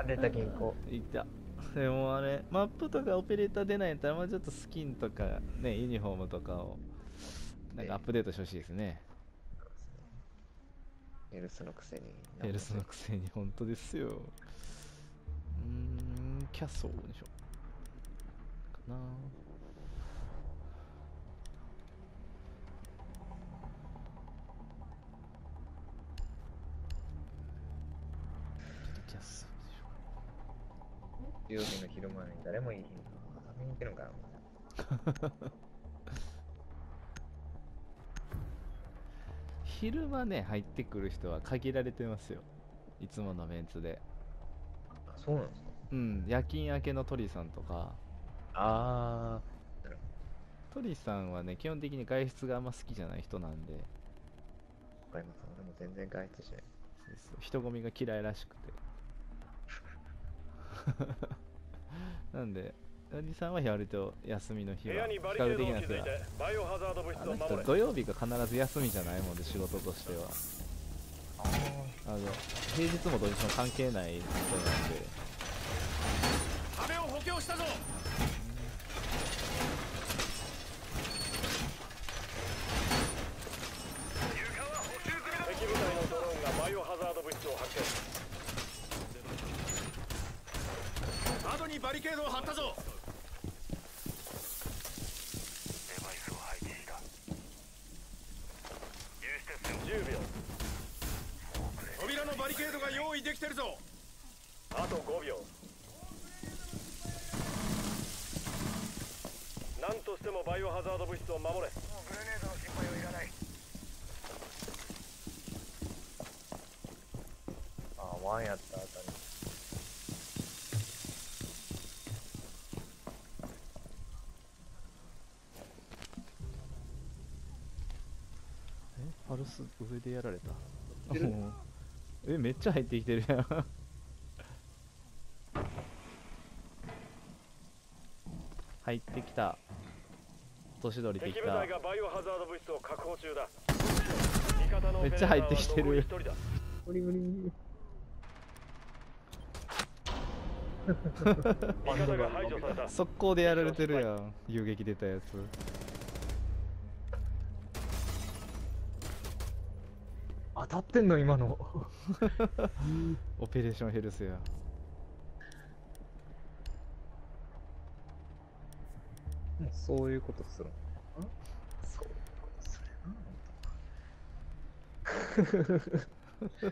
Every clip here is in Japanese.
出た銀行。 いた。でもあれ、マップとかオペレーター出ないんやったら、まあちょっとスキンとかね、ユニフォームとかをなんかアップデートしてほしいですね。 そうですね。ヘルスのくせにヘルスのくせに本当ですよ。キャッソーでしょかな。キャッソーでしょ。 曜日の昼間に誰もいい日に見に行ってるのかな。 昼間ね入ってくる人は限られてますよ、いつものメンツで。 あ、そうなんですか。 うん、夜勤明けの鳥さんとか。 ああ、なる鳥さんはね基本的に外出があんま好きじゃない人なんで。 ほど。わかります。俺も全然外出しない。 そうそう、人混みが嫌いらしくて。なんでおじさんは割と休みの日は比較的なんですが、あの人土曜日が必ず休みじゃないもんで、仕事としては。平日も土日も関係ない人なんで。 壁を補強したぞ。敵部隊のドローンがバイオハザード物質を発見。窓にバリケードを張ったぞ。デバイスを配置した。10秒。扉のバリケードが用意できてるぞ。あと5秒。何としてもバイオハザード物質を守れ。もうグレネードの心配はいらない。 ああ、ワンやった後に。 パルス上でやられた。めっちゃ入ってきてるやん。入ってきた。落とし取りできた。 敵部隊がバイオハザード物質を確保中だ。 めっちゃ入ってきてる。 無理無理無理。 味方が排除された。 速攻でやられてるやん、遊撃出たやつ。 当たってんの今の。 オペレーションヘルスや。 もうそういうことするの。そういうことするな。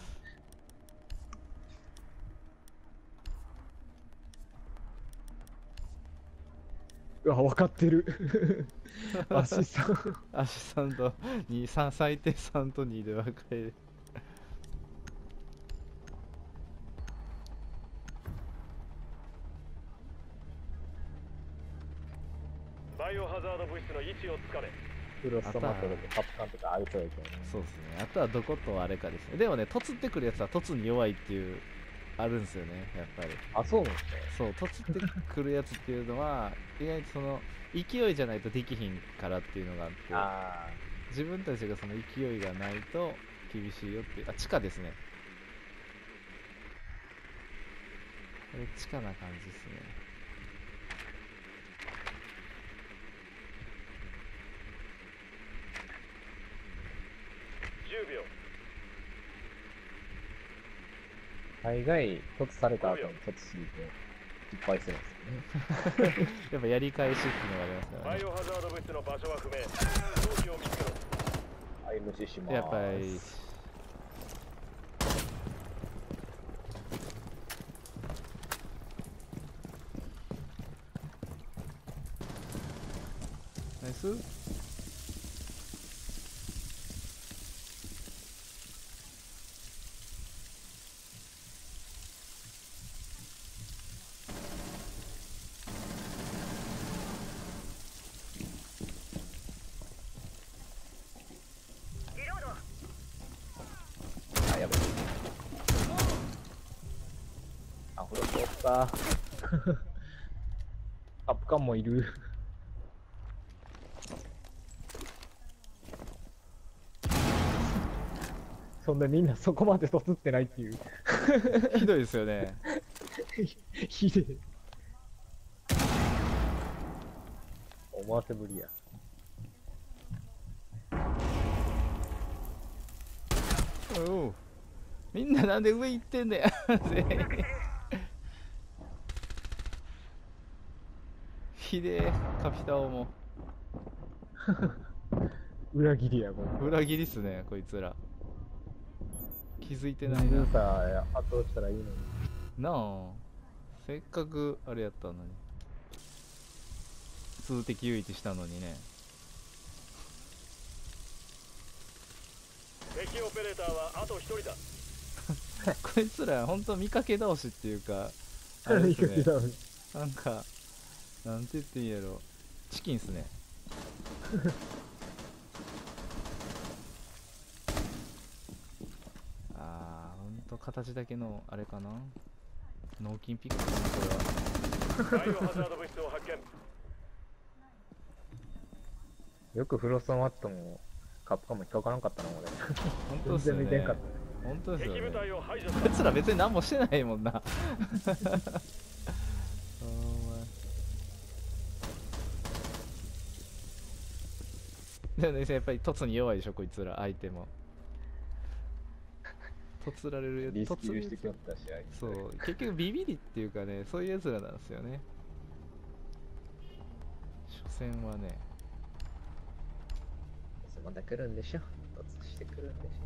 うわ、分かってる。アシさん。 アシスタント2、3、最低3と2で分かれる。 バイオハザード物質の位置をつかめ。 フロストマットとかカプカンとかありそうやけどね。 そうですね。あとはどことあれかですね。でもね、突ってくるやつは突に弱いっていう、あるんですよね、やっぱり。 あ、そうなんですか。 そう、突ってくるやつっていうのは、意外とその、勢いじゃないとできひんからっていうのがあって、 あ自分たちがその勢いがないと厳しいよっていう。あ、地下ですね。これ地下な感じですね。 10秒。 大概、突された後に突すると失敗するんですよね。 やっぱやり返しっていうのがありますからね。 バイオハザード物質の場所は不明。装置を見つけろ。 はい、無視します。 やっぱり、ナイス。 あ、やべ。あ、ほら、通った。カプカンもいる。 そんなみんなそこまで凸ってないっていう。 ひどいですよね。 ひでえ。思わせぶりや。 おう、みんななんで上行ってんねん。全員ひでえ、カピタオも裏切りや、もう。 裏切りっすね、こいつら。気づいて人ないな。 数差圧倒したらいいのに。 なあ、せっかくあれやったのに、数的優位したのにね。 敵オペレーターはあと1人だ。 こいつらほんと見かけ倒しっていうか、あれですね、なんかなんて言っていいやろ、チキンっすね。あー、ほんと形だけのあれかな、脳筋ピックかな、これは。 バイオハザード物質を発見。 よくフロストマットもカップカンも引っかからんかったな、俺。 ほんとっすよね全然見てんかっ。 ほんとですよね。 敵部隊を排除しこいつら別に何もしてないもんな。お前でもね、やっぱり凸に弱いでしょ、こいつら、相手も。凸られるやつ、 リスキル凸してきよったし、あいつ。 そう、結局ビビりっていうかね、そういうやつらなんですよね。所詮はね。 また来るんでしょ。突してくるんでしょ。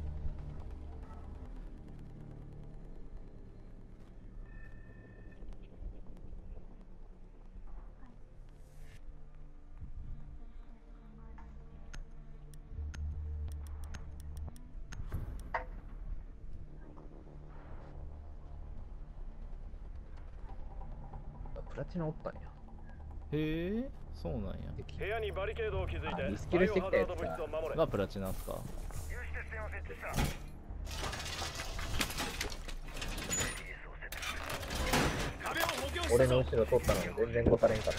プラチナおったんや。 へえ、そうなんや。 部屋にバリケードを築いてリスキルしてきたやつかバイオハザード物質を守れ。 がプラチナっすか。 有刺鉄線を設置した。壁を補強したぞ。 俺の後ろ取ったのに全然ごたれんかった。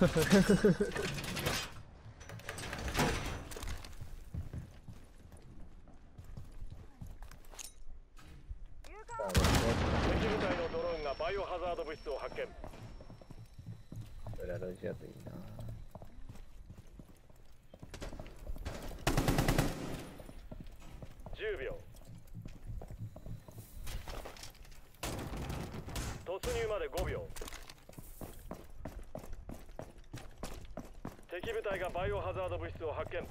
敵部隊のドローンがバイオハザード物質を発見。 裏ロジアといいな。 10秒。突入まで5秒。敵部隊がバイオハザード物質を発見。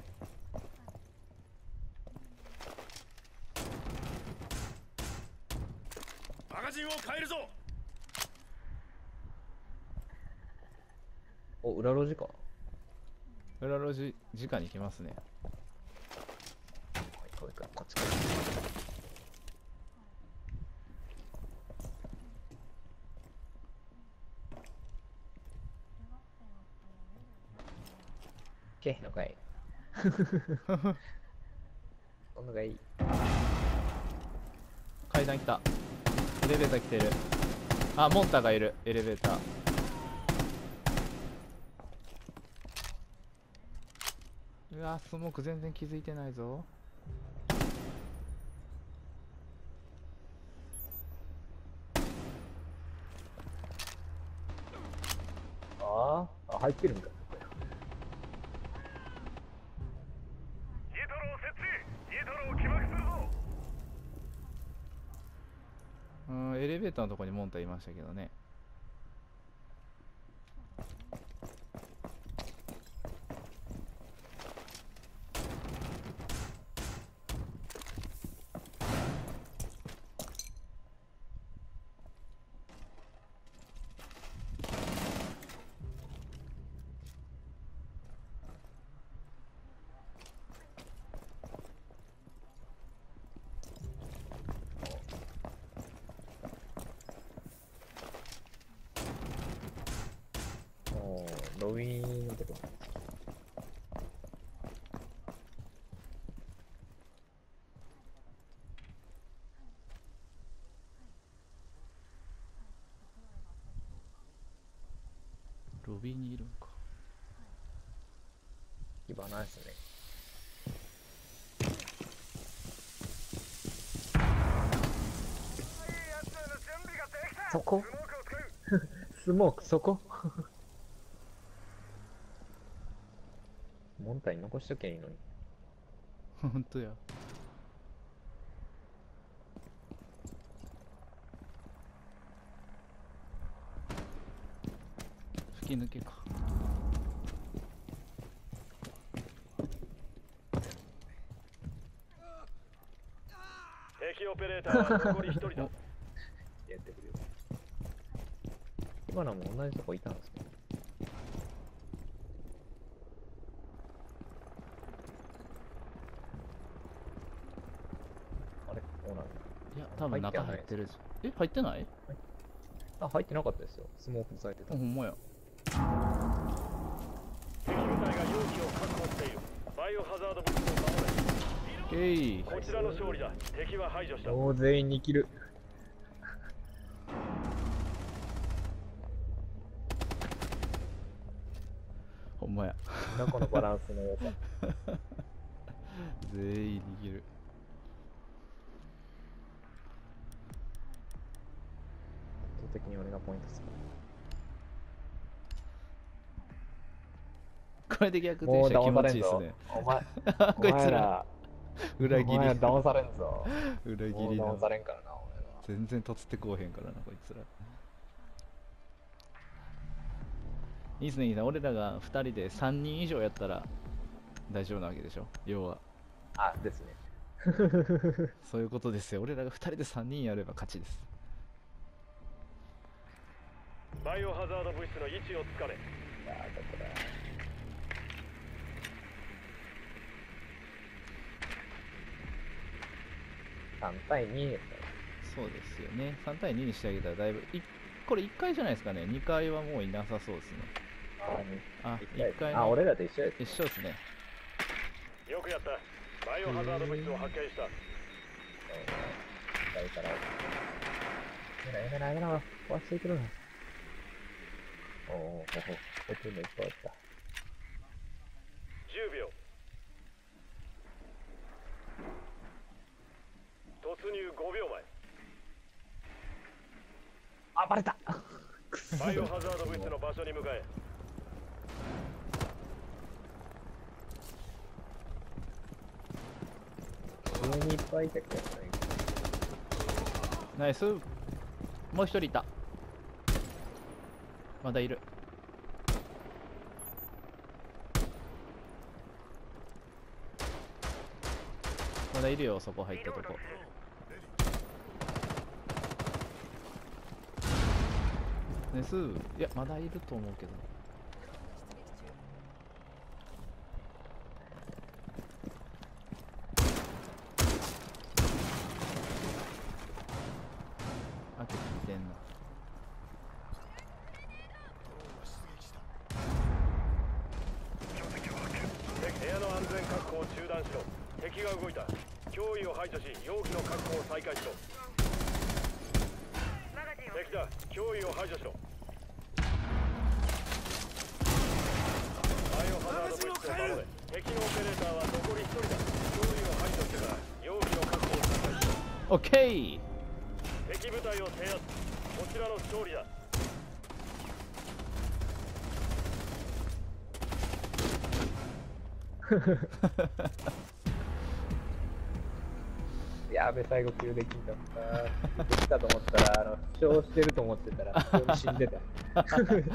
マガジンを変えるぞ。 お、裏ロジか。 裏路地、直に来ますね。 こっちか。けへんのかい。そんのがいい。 階段来た。エレベーター来てる。あ、モンターがいる。エレベーター。うわ、スモーク全然気づいてないぞ。 ああ、入ってるんか。 ニトロを設置。ニトロを起爆するぞ。 うん、エレベーターのとこにモンターいましたけどね。 ロビーのとこ。 ロビーにいるんか。 牙ないっすね。 そこスモークそこモンタに残しときゃいいのに。 ほんとや。吹き抜けか。 敵オペレーターは残り1人だ。 やってくるよ。今のも同じとこいたんですけど。あれそうなんだ。 いや、多分中入ってるじゃん。え、入ってない？ あ、入ってなかったですよ。スモークされてた。 ほんまや。 敵部隊が容器を確保している。バイオハザード物質を守れ。 ゲイ。 こちらの勝利だ。敵は排除した。 もう全員に切る。 ほんまや。 なんかこのバランスの良さ。 全員握る。 圧倒的に俺がポイントする。 これで逆転もうしたら気騙されんぞ持ちいいっすね。。 お前、 こいつらお前ら裏切り。 お前ら騙されんぞ。 裏切もうりな騙。されんからな、俺は。 全然とつってこうへんからな、こいつら。いいっすね、いいっすね。俺らが2人で3人以上やったら大丈夫なわけでしょ、要は。 あ、ですね。 そういうことですよ。俺らが2人で3人やれば勝ちです。 バイオハザード物質の位置をつかめ。 ああ、どこだ。3対2。 そうですよね。3対2にしてあげたらだいぶ。これ1回じゃないですかね。2回はもういなさそうですね。あ、1回あ、 の俺らと一緒です。 一緒ですね。 よくやった。バイオハザード物質を発見した。 だから。やめろやめろやめろ。壊してくるな。おお、こっちもいっぱいあった。 10秒。突入5秒前。 あ、バレた。 バイオハザード物質の場所に向かえ。 上にいっぱいいたけどね。 ナイス。もう1人いた。まだいる。まだいるよ、そこ入ったとこ。ナイス。いや、まだいると思うけど。あ、結構似てんな。 部屋の安全確保を中断しろ。敵が動いた。脅威を排除し、容器の確保を再開しろ。敵だ。脅威を排除しろ。バイオハザード物質を守れ。敵のオペレーターは残り1人だ。脅威を排除してから容器の確保を再開しろ。 オッケー。 敵部隊を制圧。こちらの勝利だ。 やべ、最後急できんかった。できたと思ったら、負傷してると思ってたら、普通に死んでた。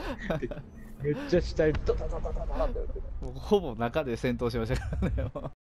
めっちゃ死体ドタドタドタドタって打ってた。 もうほぼ中で戦闘しましたからね。